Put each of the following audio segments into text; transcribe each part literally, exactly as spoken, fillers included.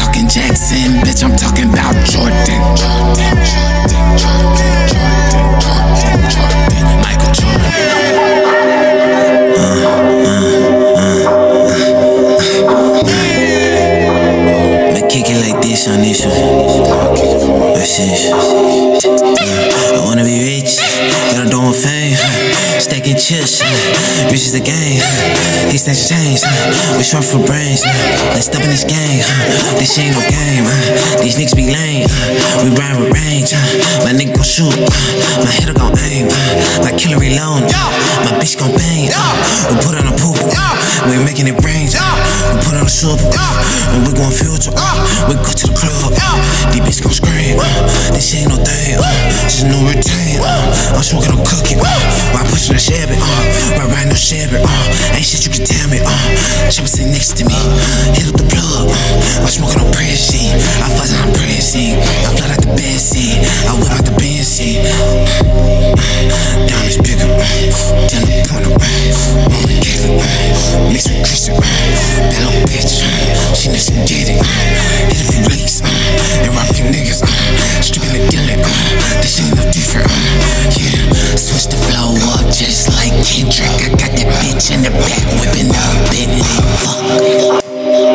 talking Jackson, bitch, I'm talking about Jordan. Jordan, Jordan, Jordan, Jordan, Jordan, Jordan, Michael Jordan. Uh, uh, uh, uh, uh. But kick it like this on this one. That's it. Uh, I wanna be rich, gotta do my fame. Stacking chips, rich is the game. He snatch chains, we short for brains. Let's step in this game, this ain't no game. These niggas be lame, we ride with range. My nigga gon' shoot, my hitter gon' aim. Like killer reload, my bitch gon' bang. We put on a poop, we making it rain. We put on a soup, and we gon' filter. We go to the club, these bitches gon' scream. This ain't no thing, just no routine. I'm smoking on cookie, while pushing a Chevy, uh, right riding no Chevy, uh, ain't shit you can tell me, uh, Chopper sit next to me, hit up the plug, uh, I'm smoking on Prezi, I fuzz on Prezi, I flood out the bed seat, I whip out the Benzie, diamonds bigger, tell the point of, on the killer, mix with Christian, that little bitch, she needs to get it, hit a few licks, and rock a few niggas, stripping the dilly, this ain't no different, yeah, switch the flow up just like Kendrick. I got that bitch in the back whipping up Bentley. Fuck.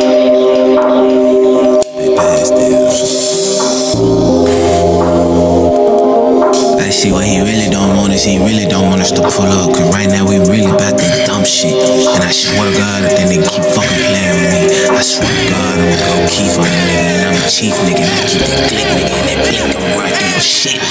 I see what he really don't want is he really don't want us to pull up. Cause right now we really about that dumb shit. And I swear to God if that nigga keep fucking playing with me, I swear to God I'm gonna go keep on that nigga. And I'm a chief nigga and I keep that click nigga and that blick gon' run through your shit.